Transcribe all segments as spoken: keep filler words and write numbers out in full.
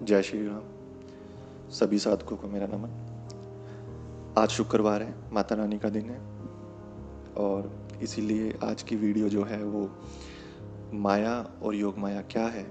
जय श्री राम। सभी साधकों को मेरा नमन। आज शुक्रवार है, माता रानी का दिन है और इसीलिए आज की वीडियो जो है वो माया और योग माया क्या है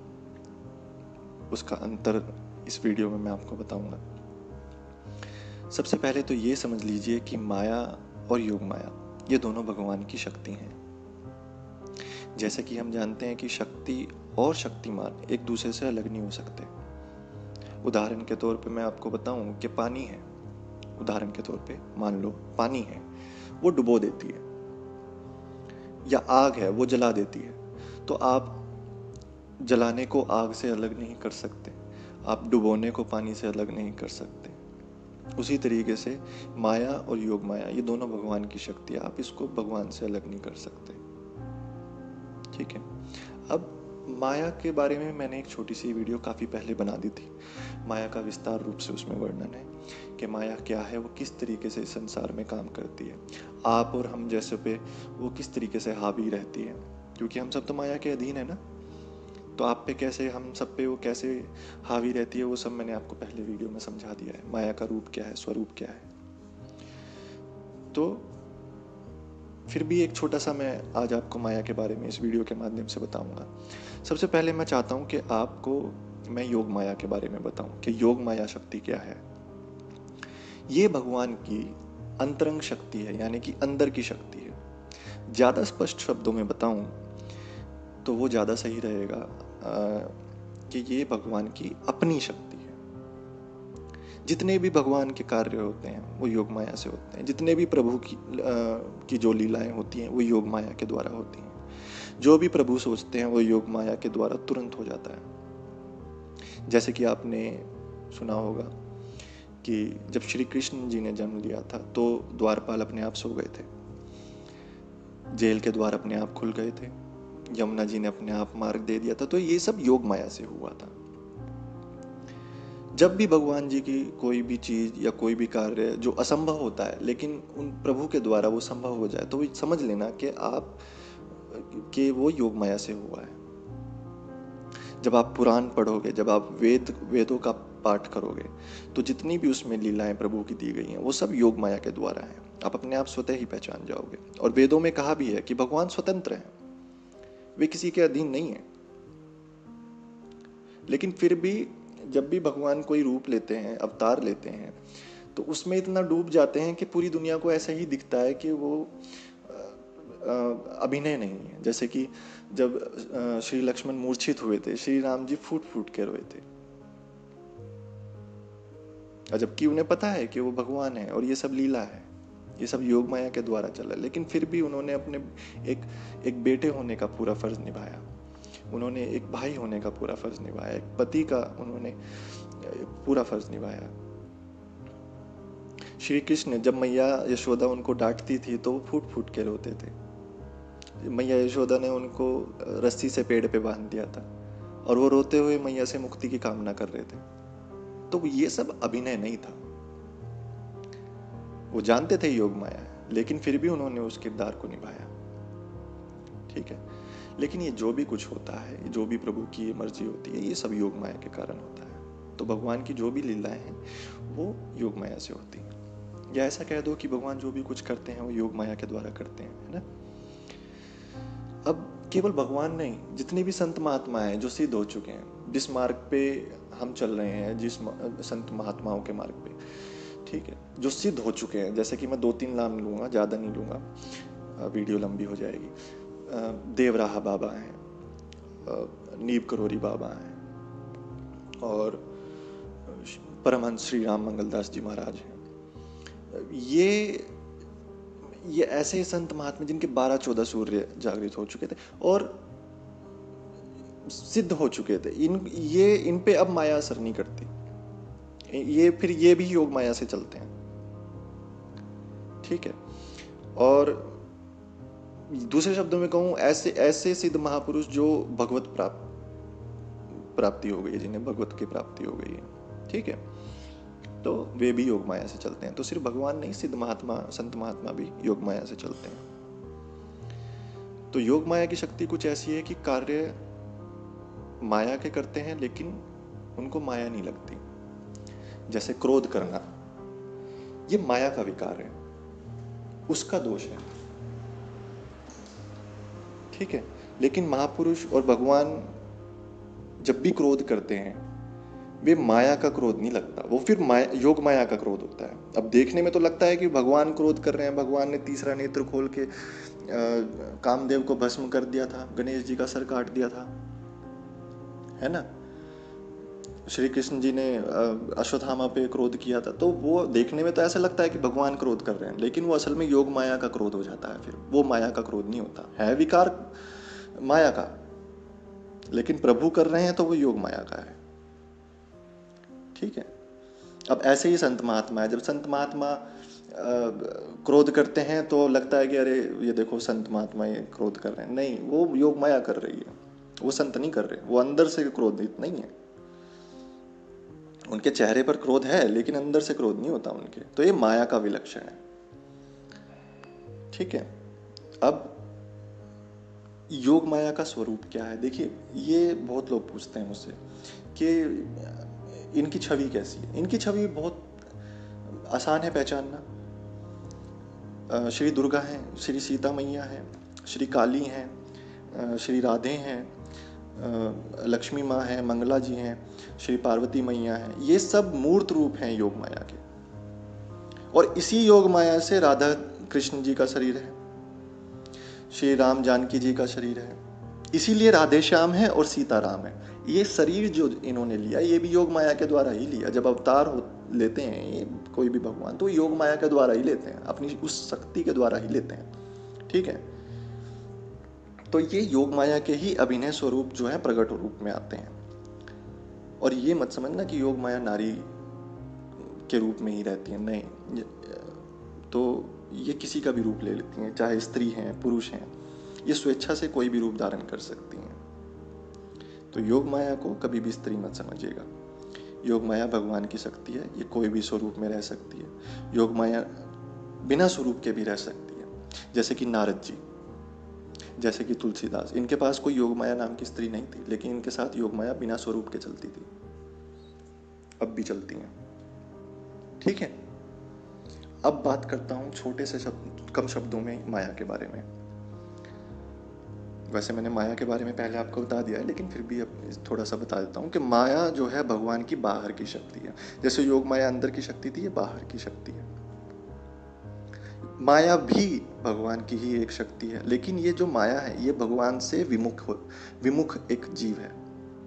उसका अंतर इस वीडियो में मैं आपको बताऊंगा। सबसे पहले तो ये समझ लीजिए कि माया और योग माया ये दोनों भगवान की शक्ति हैं। जैसे कि हम जानते हैं कि शक्ति और शक्तिमान एक दूसरे से अलग नहीं हो सकते। उदाहरण के तौर पे मैं आपको बताऊं कि पानी है, उदाहरण के तौर पे मान लो पानी है, वो डुबो देती है, या आग है वो जला देती है। तो आप जलाने को आग से अलग नहीं कर सकते, आप डुबोने को पानी से अलग नहीं कर सकते। उसी तरीके से माया और योग माया ये दोनों भगवान की शक्ति है, आप इसको भगवान से अलग नहीं कर सकते। ठीक है। अब माया के बारे में मैंने एक छोटी सी वीडियो काफ़ी पहले बना दी थी। माया का विस्तार रूप से उसमें वर्णन है कि माया क्या है, वो किस तरीके से इस संसार में काम करती है, आप और हम जैसे पे वो किस तरीके से हावी रहती है, क्योंकि हम सब तो माया के अधीन है ना। तो आप पे कैसे, हम सब पे वो कैसे हावी रहती है, वो सब मैंने आपको पहले वीडियो में समझा दिया है। माया का रूप क्या है, स्वरूप क्या है। तो फिर भी एक छोटा सा मैं आज आपको माया के बारे में इस वीडियो के माध्यम से बताऊंगा। सबसे पहले मैं चाहता हूं कि आपको मैं योग माया के बारे में बताऊं कि योग माया शक्ति क्या है। ये भगवान की अंतरंग शक्ति है, यानी कि अंदर की शक्ति है। ज़्यादा स्पष्ट शब्दों में बताऊं तो वो ज़्यादा सही रहेगा आ, कि ये भगवान की अपनी शक्ति है। जितने भी भगवान के कार्य होते हैं वो योग माया से होते हैं। जितने भी प्रभु की आ, की जो लीलाएं होती हैं वो योग माया के द्वारा होती हैं। जो भी प्रभु सोचते हैं वो योग माया के द्वारा तुरंत हो जाता है। जैसे कि आपने सुना होगा कि जब श्री कृष्ण जी ने जन्म लिया था तो द्वारपाल अपने आप सो गए थे, जेल के द्वार अपने आप खुल गए थे, यमुना जी ने अपने आप मार्ग दे दिया था। तो ये सब योग माया से हुआ था। जब भी भगवान जी की कोई भी चीज या कोई भी कार्य जो असंभव होता है लेकिन उन प्रभु के द्वारा वो संभव हो जाए, तो समझ लेना कि आप कि वो योग माया से हुआ है। जब आप पुराण पढ़ोगे, जब आप वेद वेदों का पाठ करोगे, तो जितनी भी उसमें लीलाएं प्रभु की दी गई हैं वो सब योग माया के द्वारा हैं। आप अपने आप स्वतः ही पहचान जाओगे। और वेदों में कहा भी है कि भगवान स्वतंत्र हैं, वे किसी के अधीन नहीं है। लेकिन फिर भी जब भी भगवान कोई रूप लेते हैं, अवतार लेते हैं, तो उसमें इतना डूब जाते हैं कि पूरी दुनिया को ऐसा ही दिखता है कि वो अभिनय नहीं है। जैसे कि जब श्री लक्ष्मण मूर्छित हुए थे, श्री राम जी फूट फूट के रोए थे, जबकि उन्हें पता है कि वो भगवान है और ये सब लीला है, ये सब योग माया के द्वारा चला। लेकिन फिर भी उन्होंने अपने एक एक बेटे होने का पूरा फर्ज निभाया, उन्होंने एक भाई होने का पूरा फर्ज निभाया, एक पति का उन्होंने पूरा फर्ज निभाया। श्री कृष्ण जब मैया यशोदा उनको डांटती थी तो वो फूट फूट के रोते थे। मैया यशोदा ने उनको रस्सी से पेड़ पे बांध दिया था और वो रोते हुए मैया से मुक्ति की कामना कर रहे थे। तो ये सब अभिनय नहीं था, वो जानते थे योग माया है, लेकिन फिर भी उन्होंने उस किरदार को निभाया। ठीक है। लेकिन ये जो भी कुछ होता है, जो भी प्रभु की मर्जी होती है, ये सब योग माया के कारण होता है। तो भगवान की जो भी लीलाएं हैं वो योग माया से होती हैं। या ऐसा कह दो कि भगवान जो भी कुछ करते हैं वो योग माया के द्वारा करते हैं, है ना। अब केवल भगवान नहीं, जितने भी संत महात्मा हैं जो सिद्ध हो चुके हैं, जिस मार्ग पे हम चल रहे हैं, जिस संत महात्माओं के मार्ग पे, ठीक है, जो सिद्ध हो चुके हैं, जैसे कि मैं दो तीन नाम लूँगा, ज़्यादा नहीं लूँगा, वीडियो लंबी हो जाएगी। देवराहा बाबा हैं, नीब करोरी बाबा हैं, और परमहंस श्री राम मंगलदास जी महाराज हैं। ये ये ऐसे संत महात्मा जिनके बारह चौदह सूर्य जागृत हो चुके थे और सिद्ध हो चुके थे, इन ये इन पे अब माया असर नहीं करती। ये फिर ये भी योग माया से चलते हैं। ठीक है। और दूसरे शब्दों में कहूं, ऐसे ऐसे सिद्ध महापुरुष जो भगवत प्राप्त प्राप्ति हो गई है, जिन्हें भगवत की प्राप्ति हो गई है, ठीक है, तो वे भी योग माया से चलते हैं। तो सिर्फ भगवान नहीं, सिद्ध महात्मा, संत महात्मा भी योग माया से चलते हैं। तो योग माया की शक्ति कुछ ऐसी है कि कार्य माया के करते हैं, लेकिन उनको माया नहीं लगती। जैसे क्रोध करना, ये माया का विकार है, उसका दोष है, ठीक है। लेकिन महापुरुष और भगवान जब भी क्रोध करते हैं, वे माया का क्रोध नहीं लगता, वो फिर माया, योग माया का क्रोध होता है। अब देखने में तो लगता है कि भगवान क्रोध कर रहे हैं, भगवान ने तीसरा नेत्र खोल के आ, कामदेव को भस्म कर दिया था, गणेश जी का सर काट दिया था, है ना। श्री कृष्ण जी ने अश्वत्थामा पे क्रोध किया था, तो वो देखने में तो ऐसा लगता है कि भगवान क्रोध कर रहे हैं, लेकिन वो असल में योग माया का क्रोध हो जाता है। फिर वो माया का क्रोध नहीं होता है, विकार माया का, लेकिन प्रभु कर रहे हैं तो वो योग माया का है, ठीक है। अब ऐसे ही संत महात्मा है, जब संत महात्मा क्रोध करते हैं तो लगता है कि अरे ये देखो संत महात्मा ये क्रोध कर रहे हैं, नहीं, वो योग माया कर रही है, वो संत नहीं कर रहे, वो अंदर से क्रोधित नहीं है। उनके चेहरे पर क्रोध है लेकिन अंदर से क्रोध नहीं होता उनके, तो ये माया का विलक्षण है, ठीक है। अब योग माया का स्वरूप क्या है? देखिए, ये बहुत लोग पूछते हैं मुझसे कि इनकी छवि कैसी है। इनकी छवि बहुत आसान है पहचानना। श्री दुर्गा हैं, श्री सीता मैया हैं, श्री काली हैं, श्री राधे हैं, लक्ष्मी माँ हैं, मंगला जी हैं, श्री पार्वती मैया हैं, ये सब मूर्त रूप हैं योग माया के। और इसी योग माया से राधा कृष्ण जी का शरीर है, श्री राम जानकी जी का शरीर है, इसीलिए राधे श्याम है और सीता राम है। ये शरीर जो इन्होंने लिया, ये भी योग माया के द्वारा ही लिया। जब अवतार हो लेते हैं ये कोई भी भगवान, तो योग माया के द्वारा ही लेते हैं, अपनी उस शक्ति के द्वारा ही लेते हैं, ठीक है। तो ये योग माया के ही अभिनय स्वरूप जो है प्रकट रूप में आते हैं। और ये मत समझना कि योग माया नारी के रूप में ही रहती है, नहीं, तो ये किसी का भी रूप ले लेती हैं, चाहे स्त्री हैं पुरुष हैं, ये स्वेच्छा से कोई भी रूप धारण कर सकती हैं। तो योग माया को कभी भी स्त्री मत समझिएगा। योग माया भगवान की शक्ति है, ये कोई भी स्वरूप में रह सकती है। योग माया बिना स्वरूप के भी रह सकती है, जैसे कि नारद जी, जैसे कि तुलसीदास, इनके पास कोई योग माया नाम की स्त्री नहीं थी, लेकिन इनके साथ योग माया बिना स्वरूप के चलती थी, अब भी चलती हैं, ठीक है। अब बात करता हूं छोटे से शब्द, कम शब्दों में माया के बारे में। वैसे मैंने माया के बारे में पहले आपको बता दिया है, लेकिन फिर भी अब थोड़ा सा बता देता हूँ कि माया जो है भगवान की बाहर की शक्ति है। जैसे योग माया अंदर की शक्ति थी, ये बाहर की शक्ति है। माया भी भगवान की ही एक शक्ति है, लेकिन ये जो माया है ये भगवान से विमुख विमुख एक जीव है,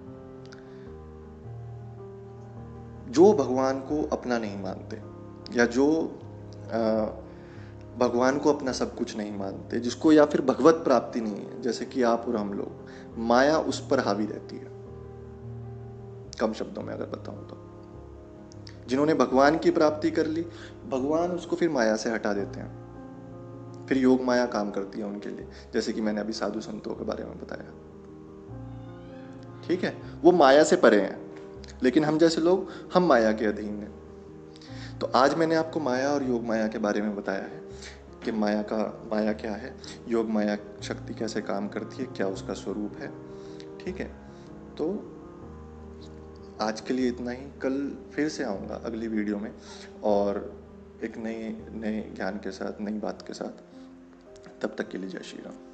जो भगवान को अपना नहीं मानते, या जो आ, भगवान को अपना सब कुछ नहीं मानते, जिसको या फिर भगवत प्राप्ति नहीं है, जैसे कि आप और हम लोग, माया उस पर हावी रहती है। कम शब्दों में अगर बताऊं तो, जिन्होंने भगवान की प्राप्ति कर ली, भगवान उसको फिर माया से हटा देते हैं, फिर योग माया काम करती है उनके लिए, जैसे कि मैंने अभी साधु संतों के बारे में बताया, ठीक है। वो माया से परे हैं, लेकिन हम जैसे लोग, हम माया के अधीन हैं। तो आज मैंने आपको माया और योग माया के बारे में बताया है कि माया का माया क्या है, योग माया शक्ति कैसे काम करती है, क्या उसका स्वरूप है, ठीक है। तो आज के लिए इतना ही। कल फिर से आऊँगा अगली वीडियो में, और एक नए नए ज्ञान के साथ, नई बात के साथ। तब तक के लिए जय श्री राम।